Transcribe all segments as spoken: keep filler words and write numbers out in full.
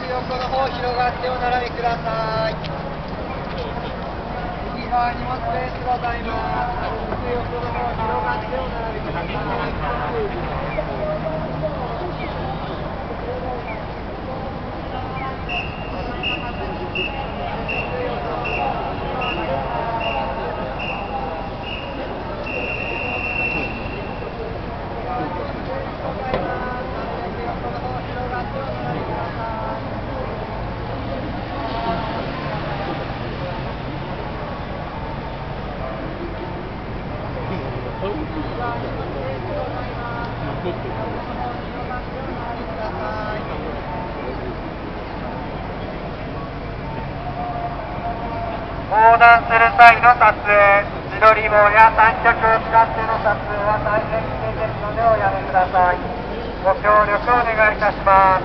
横の方広がってお並びください。右側にもスペースございます。なるべく横の方広がってお並びください。横断する際の撮影、自撮り棒や三脚を使っての撮影は大変危険ですのでおやめください。ご協力お願いいたします。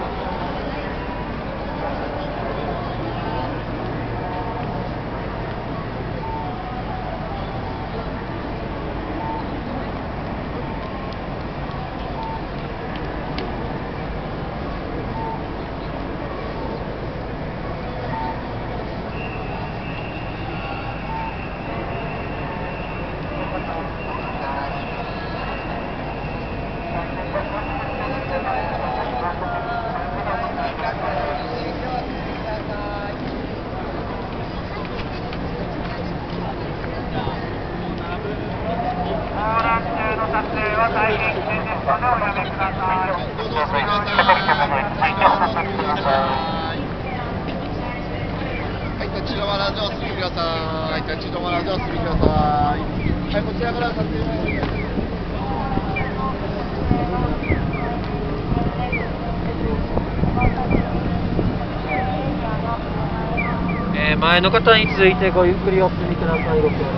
前の方に続いてごゆっくりお進みください。ご協力お願いします。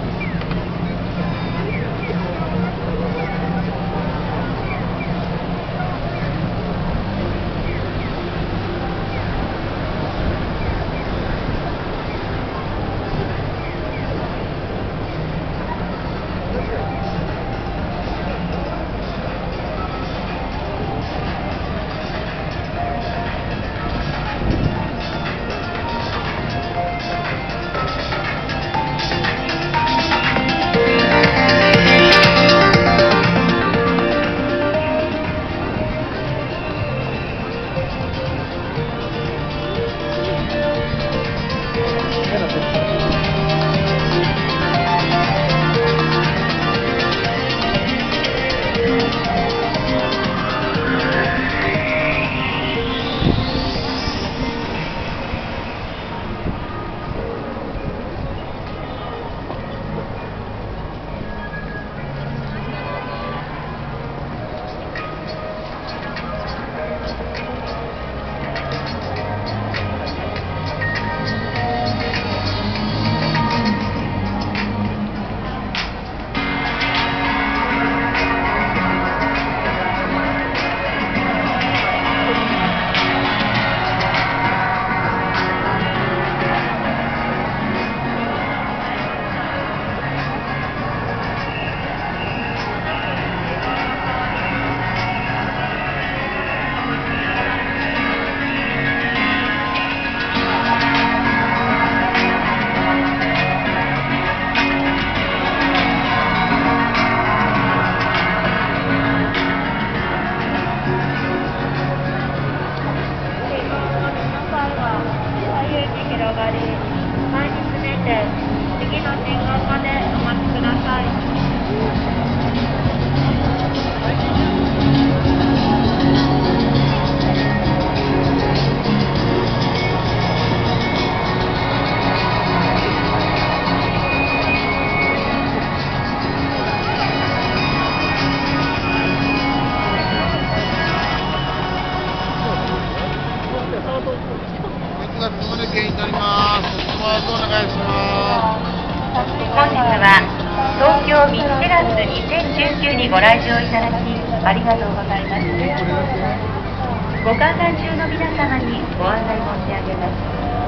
東京ミッシェランズにせんじゅうきゅうにご来場いただきありがとうございます。ご観覧中の皆様にご案内申し上げます。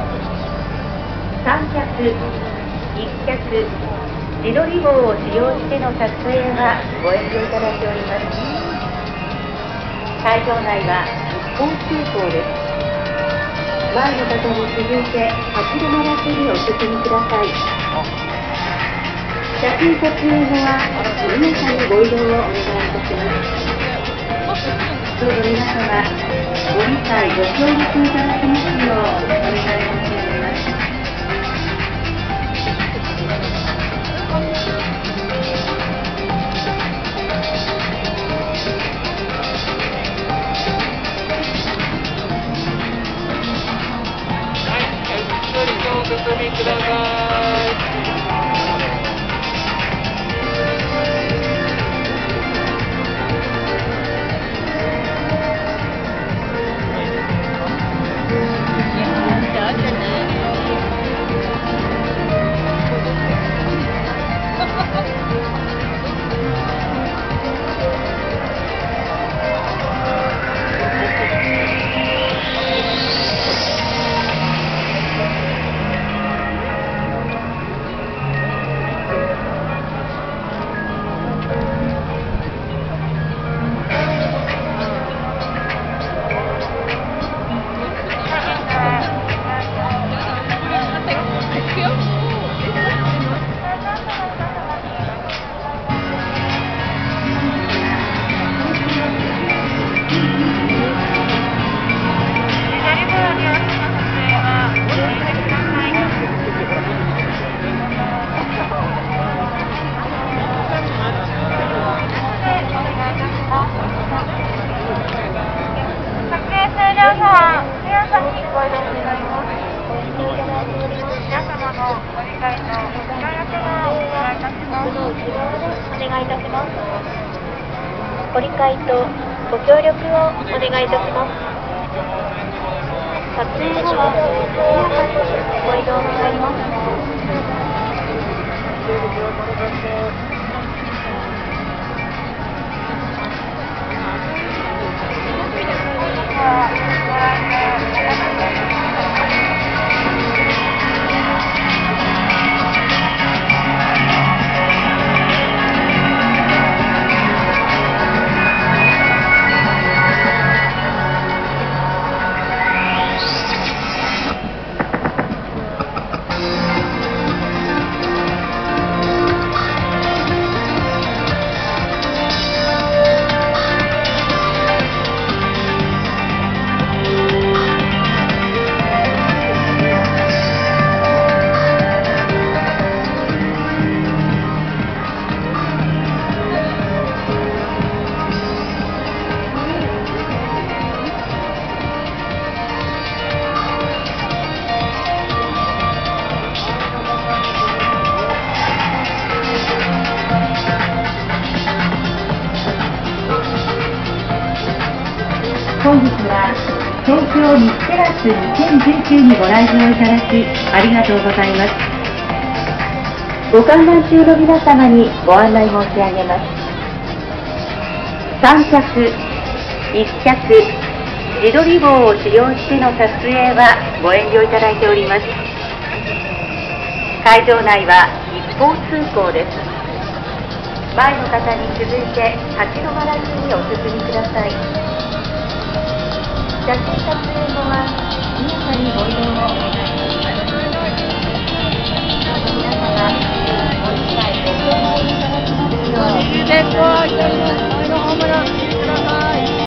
三脚、一脚、自撮り棒を使用しての撮影はご遠慮いただいております。会場内は一本通行です。 前の方に続いて立ち止まらずにお進みください。写真撮影後は速やかにご移動をお願いいたします。どうぞ皆様ご理解ご協力いただきますようお願い申し上げます。 お進みください。 ご理解とご協力をお願いいたします。撮影後は速やかにご移動願います。 本日は東京ミステラスにせんじゅうきゅうにご来場いただきありがとうございます。ご観覧中の皆様にご案内申し上げます。さん着、いっ着、自撮り棒を使用しての撮影はご遠慮いただいております。会場内は一方通行です。前の方に続いて立ち止まらずにお進みください。写真撮影後は速やかにご移動をお願いします。皆様ご理解ご協力いただきますようお願いします。